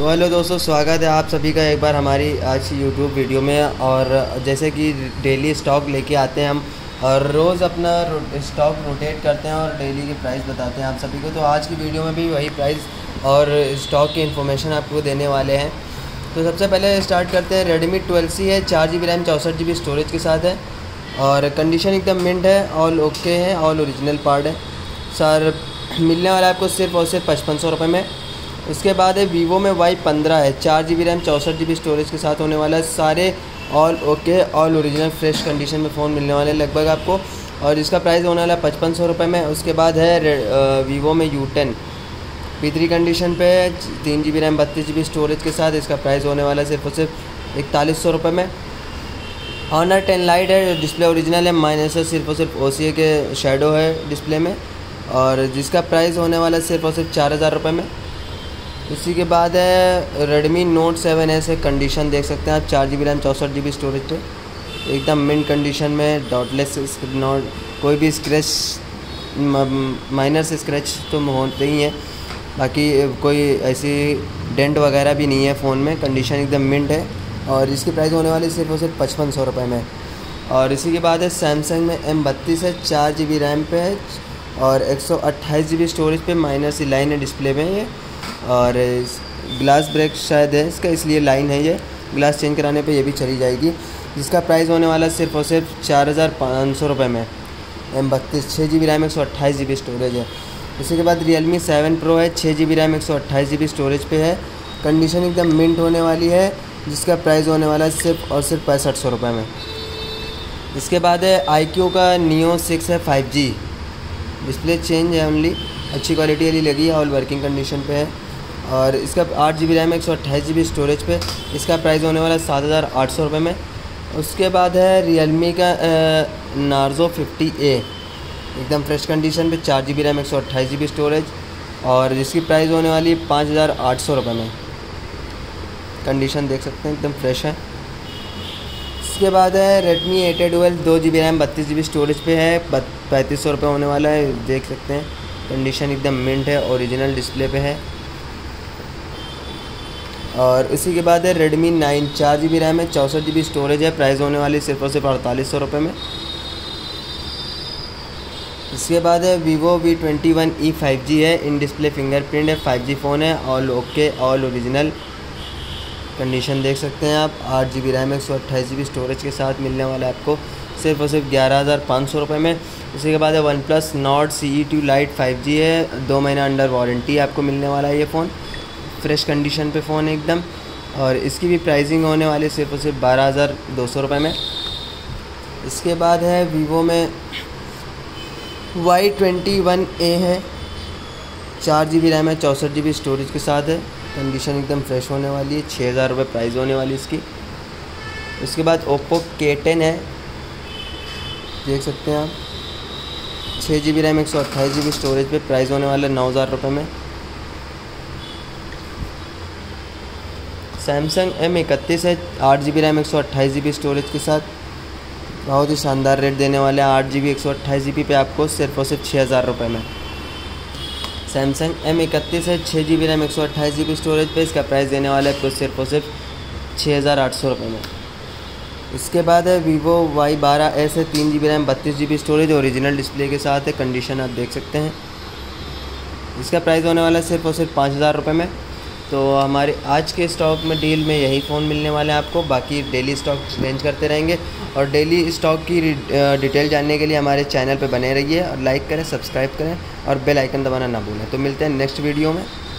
So hello दोस्तों, स्वागत है आप सभी का एक बार हमारी आज की यूट्यूब वीडियो में। और जैसे कि डेली स्टॉक लेके आते हैं हम और रोज़ अपना स्टॉक रोटेट करते हैं और डेली की प्राइस बताते हैं आप सभी को। तो आज की वीडियो में भी वही प्राइस और स्टॉक की इन्फॉर्मेशन आपको देने वाले हैं। तो सबसे पहले स्टार्ट करते हैं। रेडमी 12C है, 4 GB रैम 64 GB स्टोरेज के साथ है और कंडीशन एकदम मिंट है, ऑल ओके है, ऑल ओरिजिनल पार्ट है सर। मिलने वाला है आपको सिर्फ और सिर्फ 5500 रुपये में। उसके बाद है वीवो में Y15 है, 4 GB रैम 64 GB स्टोरेज के साथ होने वाला है। सारे all okay, all original fresh condition में फ़ोन मिलने वाले हैं लगभग आपको, और इसका प्राइस होने वाला है 5500 रुपये में। उसके बाद है वीवो में U10 P3 कंडीशन पे है, 3 GB रैम 32 GB स्टोरेज के साथ। इसका प्राइस होने वाला है सिर्फ और सिर्फ 4100 रुपये में। Honor 10 लाइट है, डिस्प्ले ओरिजिनल है, माइनस है, सिर्फ और सिर्फ OCA के शेडो है डिस्प्ले में, और जिसका प्राइस होने वाला है सिर्फ और सिर्फ 4000 रुपये में। इसी के बाद है Redmi Note 7S है, कंडीशन देख सकते हैं आप, 4 GB रैम 64 GB स्टोरेज पे, एकदम मिंट कंडीशन में, डॉटलेस, नॉट कोई भी स्क्रैच, माइनर से स्क्रैच तो होते ही हैं, बाकी कोई ऐसी डेंट वगैरह भी नहीं है फ़ोन में। कंडीशन एकदम मिंट है और इसकी प्राइस होने वाली सिर्फ और सिर्फ 5500 रुपये में। और इसी के बाद है सैमसंग में M32 है, 4 GB रैम पे है और 128 GB स्टोरेज पे, माइनर सी लाइन है डिस्प्ले में ये, और ग्लास ब्रेक शायद है इसका, इसलिए लाइन है ये, ग्लास चेंज कराने पे ये भी चली जाएगी। जिसका प्राइस होने वाला सिर्फ और सिर्फ 4500 रुपये में। M32 6 GB RAM 128 GB storage है। इसी के बाद Realme 7 Pro है, 6 GB रैम 128 GB स्टोरेज पे है, कंडीशन एकदम मिंट होने वाली है, जिसका प्राइस होने वाला है सिर्फ और सिर्फ 6500 रुपये में। इसके बाद है iQOO का Neo 6 है, 5G, डिस्प्ले चेंज है ओनली, अच्छी क्वालिटी वाली लगी है, ऑल वर्किंग कंडीशन पे है, और इसका 8 GB रैम 128 GB स्टोरेज पे। इसका प्राइस होने वाला है 7800 रुपये में। उसके बाद है Realme का Narzo 50A, एकदम फ्रेश कंडीशन पे, 4 GB रैम 128 GB स्टोरेज, और जिसकी प्राइस होने वाली है 5800 रुपये में। कंडीशन देख सकते हैं एकदम फ्रेश है। इसके बाद है Redmi 8A12, 2 GB RAM 32 GB storage पे है, 3500 रुपये होने वाला है, देख सकते हैं कंडीशन एकदम मिंट है, ओरिजिनल डिस्प्ले पे है। और इसी के बाद है Redmi 9, 4 GB रैम है, 64 GB स्टोरेज है, प्राइस होने वाली सिर्फ और सिर्फ 4800 रुपये में। इसके बाद है Vivo V21e 5G है, इन डिस्प्ले फिंगरप्रिंट है, 5G फ़ोन है, all okay, all original condition देख सकते हैं आप। 8 GB रैम 128 GB स्टोरेज के साथ मिलने वाला है आपको सिर्फ और सिर्फ 11500 रुपये में। इसी के बाद है OnePlus Nord CE2 Lite 5G है, 2 महीना अंडर वारंटी आपको मिलने वाला है ये फ़ोन, फ्रेश कंडीशन पे फ़ोन एकदम, और इसकी भी प्राइसिंग होने वाली सिर्फ और सिर्फ 12200 रुपये में। इसके बाद है Vivo में Y21A है, 4 GB रैम है, 64 GB स्टोरेज के साथ है, कंडीशन एकदम फ्रेश होने वाली है, 6000 रुपये प्राइस होने वाली इसकी। उसके बाद Oppo K10 है, देख सकते हैं आप, 6 GB रैम 128 GB स्टोरेज पे, प्राइस होने वाला है 9000 रुपये में। Samsung M31 है, 8 GB रैम 128 GB स्टोरेज के साथ, बहुत ही शानदार रेट देने वाले हैं, 8 GB 128 GB पे आपको सिर्फ और सिर्फ 6000 रुपये में। Samsung M31 है, 6 GB रैम 128 GB स्टोरेज पे, इसका प्राइस देने वाला है आपको सिर्फ और सिर्फ 6800 रुपये में। इसके बाद है Vivo Y12S है, 3 GB RAM 32 GB storage, original display के साथ है, कंडीशन आप देख सकते हैं। इसका प्राइस होने वाला है सिर्फ और सिर्फ 5000 रुपये में। तो हमारे आज के स्टॉक में डील में यही फ़ोन मिलने वाले हैं आपको, बाकी डेली स्टॉक चेंज करते रहेंगे, और डेली स्टॉक की डिटेल जानने के लिए हमारे चैनल पे बने रहिए, और लाइक करें, सब्सक्राइब करें और बेल आइकन दबाना ना भूलें। तो मिलते हैं नेक्स्ट वीडियो में।